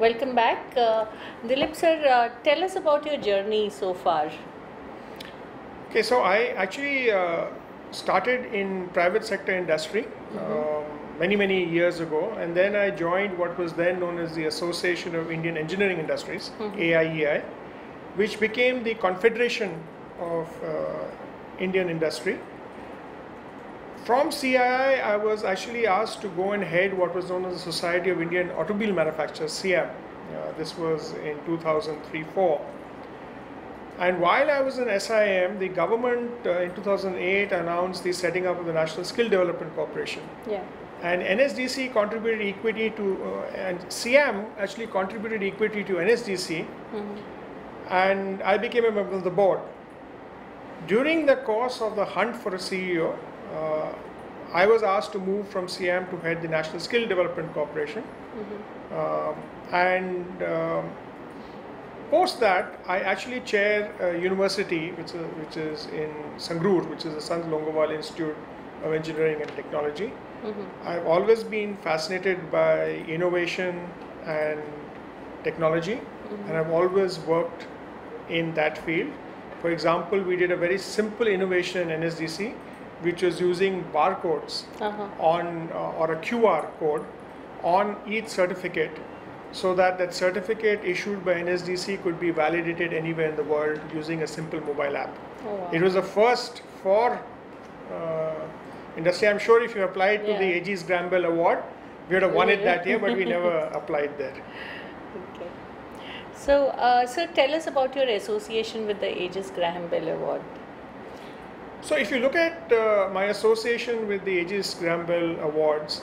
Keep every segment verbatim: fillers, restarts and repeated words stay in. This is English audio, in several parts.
welcome back. Uh, Dilip sir, uh, tell us about your journey so far. Okay, so I actually uh, started in private sector industry Mm-hmm. um, many, many years ago, and then I joined what was then known as the Association of Indian Engineering Industries, Mm-hmm. A I E I, which became the Confederation of uh, Indian Industry. From C I I, I was actually asked to go and head what was known as the Society of Indian Automobile Manufacturers, S I A M. Uh, this was in two thousand three four. And while I was in S I M, the government uh, in two thousand eight announced the setting up of the National Skill Development Corporation. Yeah. And N S D C contributed equity to, uh, and S I A M actually contributed equity to N S D C, Mm-hmm. and I became a member of the board. During the course of the hunt for a C E O, uh, I was asked to move from S I A M to head the National Skill Development Corporation. Mm-hmm. Um, and um, post that, I actually chair a university which is, which is in Sangrur, which is the Sant Longowal Institute of Engineering and Technology. Mm-hmm. I've always been fascinated by innovation and technology, Mm-hmm. and I've always worked in that field. For example, we did a very simple innovation in N S D C, which was using barcodes Uh-huh. on uh, or a Q R code on each certificate, so that that certificate issued by N S D C could be validated anywhere in the world using a simple mobile app. Oh, wow. It was a first for uh, industry. I'm sure if you applied to Yeah. the Aegis Graham Bell Award, we would have won it Yeah. that year, but we never applied there. Okay. So, uh, sir, tell us about your association with the Aegis Graham Bell Award. So if you look at uh, my association with the Aegis Graham Bell Awards,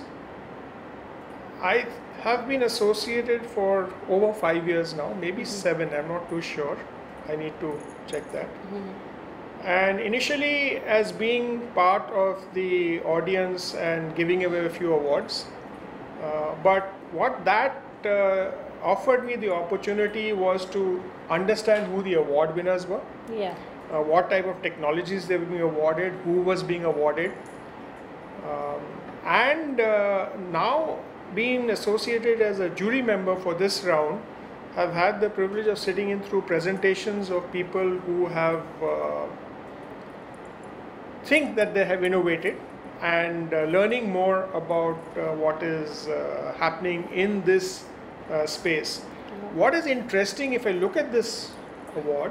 I have been associated for over five years now, maybe Mm-hmm. seven, I'm not too sure. I need to check that. Mm-hmm. And initially as being part of the audience and giving away a few awards. Uh, but what that uh, offered me the opportunity was to understand who the award winners were, Yeah. uh, what type of technologies they were being awarded, who was being awarded. Um, and uh, now being associated as a jury member for this round, I've had the privilege of sitting in through presentations of people who have uh, think that they have innovated, and uh, learning more about uh, what is uh, happening in this uh, space. Mm-hmm. What is interesting, if I look at this award,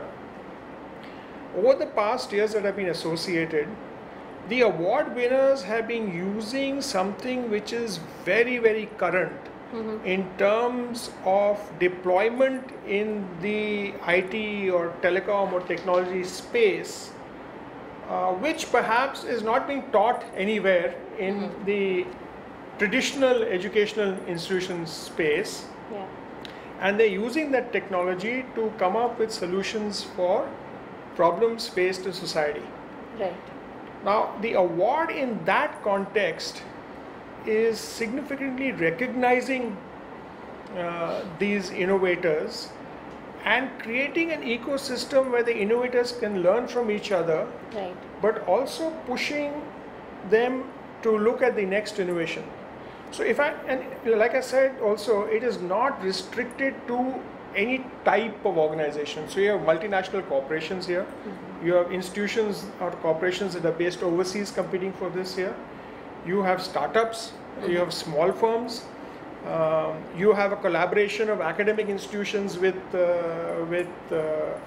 over the past years that I've been associated, the award winners have been using something which is very, very current Mm-hmm. in terms of deployment in the I T or telecom or technology space, uh, which perhaps is not being taught anywhere in Mm-hmm. the traditional educational institutions space. Yeah. And they're using that technology to come up with solutions for problems faced in society. Right. Now, the award in that context is significantly recognizing uh, these innovators and creating an ecosystem where the innovators can learn from each other, Right. but also pushing them to look at the next innovation. So if I, and like I said also, it is not restricted to any type of organization. So you have multinational corporations here, Mm-hmm. you have institutions or corporations that are based overseas competing for this here, you have startups, Mm-hmm. you have small firms, um, you have a collaboration of academic institutions with, uh, with uh,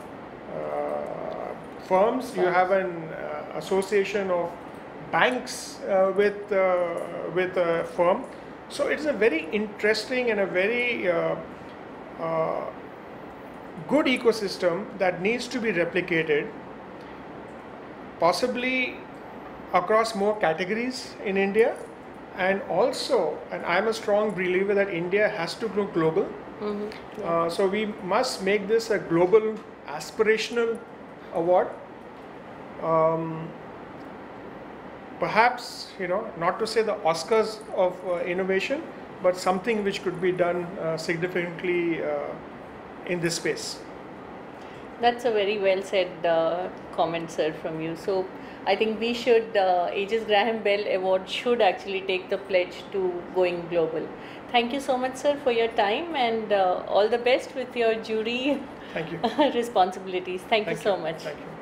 uh, firms, you Firms. have an uh, association of banks uh, with, uh, with a firm. So it's a very interesting and a very uh, uh, good ecosystem that needs to be replicated, possibly across more categories in India, and also, and I'm a strong believer that India has to go global. Mm-hmm. Yeah. Uh, so we must make this a global aspirational award. Um, perhaps, you know, not to say the Oscars of uh, innovation, but something which could be done uh, significantly uh, in this space. That's a very well said uh, comment, sir, from you. So I think we should, uh, Aegis Graham Bell Award should actually take the pledge to going global. Thank you so much, sir, for your time, and uh, all the best with your jury Thank you. responsibilities. Thank, Thank you so you. much. Thank you.